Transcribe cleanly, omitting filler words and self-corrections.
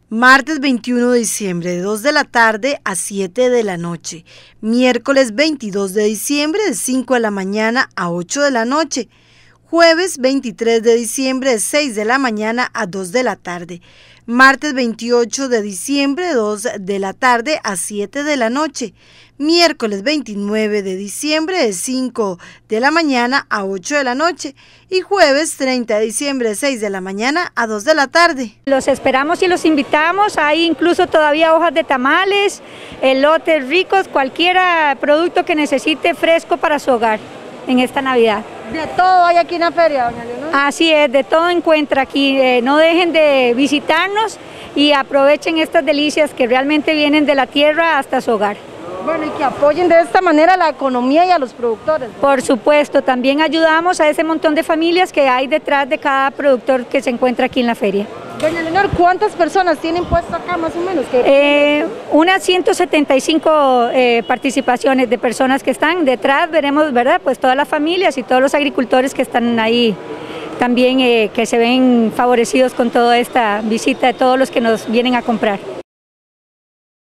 Martes 21 de diciembre de 2 de la tarde a 7 de la noche. Miércoles 22 de diciembre de 5 de la mañana a 8 de la noche. Jueves 23 de diciembre de 6 de la mañana a 2 de la tarde. Martes 28 de diciembre de 2 de la tarde a 7 de la noche. Miércoles 29 de diciembre de 5 de la mañana a 8 de la noche. Y jueves 30 de diciembre de 6 de la mañana a 2 de la tarde. Los esperamos y los invitamos. Hay incluso todavía hojas de tamales, elotes ricos, cualquier producto que necesite fresco para su hogar en esta Navidad. De todo hay aquí en la feria, doña Leonor. Así es, de todo encuentra aquí. No dejen de visitarnos y aprovechen estas delicias que realmente vienen de la tierra hasta su hogar. Bueno, y que apoyen de esta manera la economía y a los productores. Por supuesto, también ayudamos a ese montón de familias que hay detrás de cada productor que se encuentra aquí en la feria. Doña Leonor, ¿cuántas personas tienen puesto acá más o menos? Unas 175 participaciones de personas que están detrás, veremos, ¿verdad? Pues todas las familias y todos los agricultores que están ahí también que se ven favorecidos con toda esta visita de todos los que nos vienen a comprar.